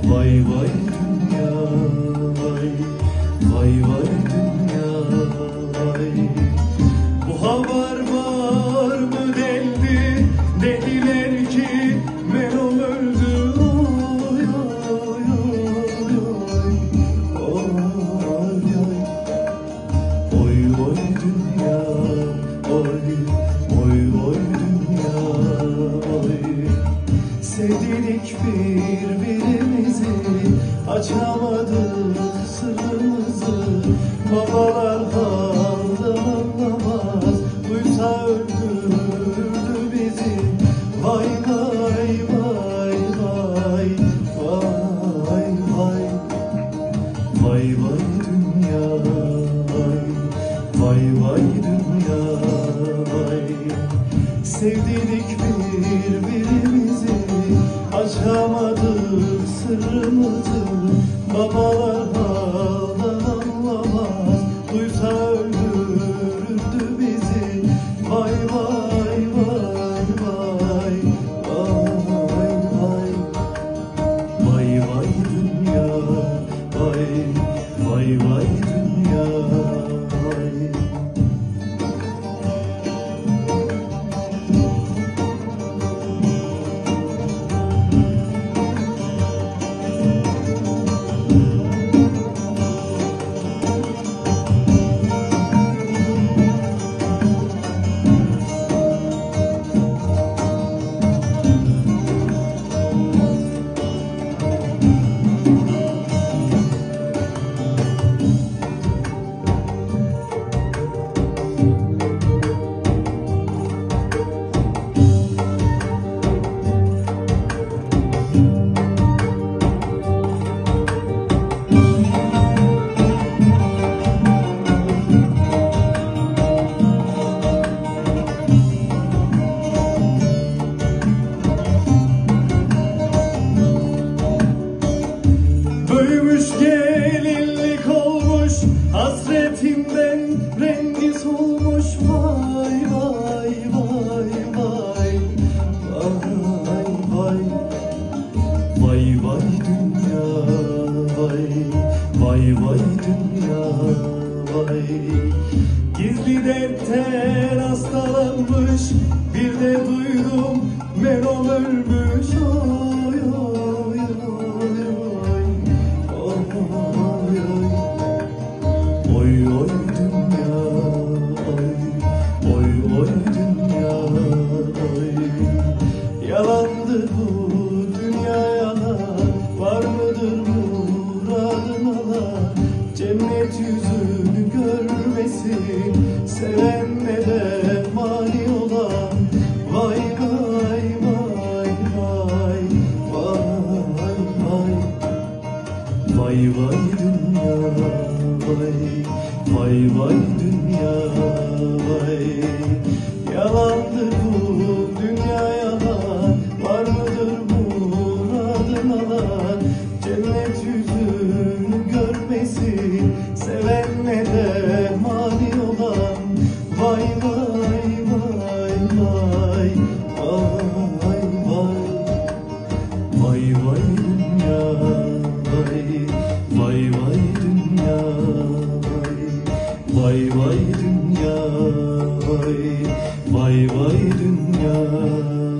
Vay vay dünya vay, vay vay dünya vay. Bu haber var mı deldi, dediler ki Merom öldü. Oy oy oy oy oy oy. Oy oy dünya oy, oy oy dünya oy. Sevdik birbirimizi, açamadık sırrımızı. Babalar halden anlamaz, duysa öldürürdü bizi. Vay vay vay vay vay vay. Vay vay dünya vay, vay vay dünya vay. Sevdik birbirimizi, açamadık sırrımızı. Babalar halden anlamaz, duysa öldürürdü bizi. Vay vay vay vay vay vay. Vay vay dünya vay, vay vay dünya vay. Büyümüş gelinlik olmuş, hasretinden rengi solmuş. Vay vay vay vay vay vay. Vay vay dünya vay, vay vay dünya vay. Gizli defter hastalanmış, bir de duydum Merom ölmüş. Oy oy oy oy. Oy oy dünya oy, oy oy dünya oy. Yalandı bu dünya yalan, var mıdır muradın alan? Cennet yüzünü görmesin, sevenle de mani olan. Vay vay vay vay vay vay. Vay vay dünya vay, vay vay dünya vay. Yalandı bu dünya yalan, var mıdır muradın alan? Cennet yüzünü görmesin, sevenle de mani olan. Vay vay vay vay vay vay. Vay vay dünya vay, vay vay dünya vay. Vay vay dünya vay, vay vay dünya.